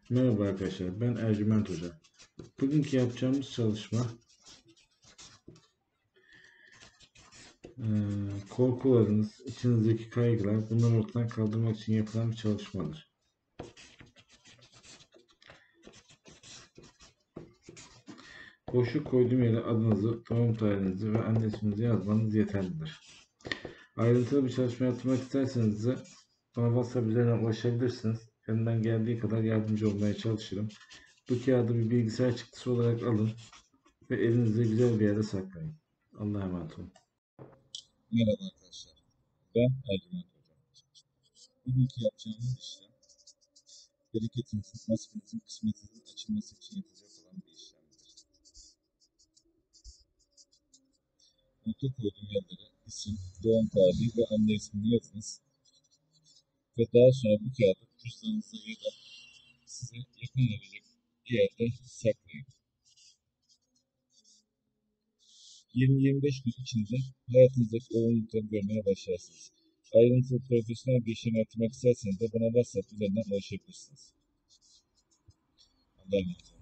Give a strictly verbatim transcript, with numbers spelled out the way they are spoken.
Merhaba arkadaşlar, ben Ercüment Hoca. Bugünkü yapacağımız çalışma eee, korkularınız, içinizdeki kaygılar, bunları ortadan kaldırmak için yapılan bir çalışmadır. Boşluk koyduğum yere adınızı, doğum tarihinizi ve anne isminizi yazmanız yeterlidir. Ayrıntılı bir çalışma yaptırmak isterseniz de bana WhatsApp üzerinden ulaşabilirsiniz. Elimden geldiği kadar yardımcı olmaya çalışırım. Bu kağıdı bir bilgisayar çıktısı olarak alın ve elinizde güzel bir yere saklayın. Allah'a emanet olun. Merhaba arkadaşlar, ben Ercüment Hoca. Bugünkü yapacağımız işlem, bereketinizin, nasibinizin, kısmetinizin açılması için yapılacak olan bir işlemdir. Nokta koyduğum yerlere isim, doğum tarihi ve anne ismini yazınız. Ve daha sonra bu kağıdı cüzdanınıza ya da size yakın olacak bir yerde saklayın. yirmi yirmi beş gün içinde hayatınızdaki olumlulukları görmeye başlarsınız. Ayrıntılı profesyonel bir işlem yaptırmak isterseniz de bana WhatsApp üzerinden ulaşabilirsiniz. Allah'a emanet olun.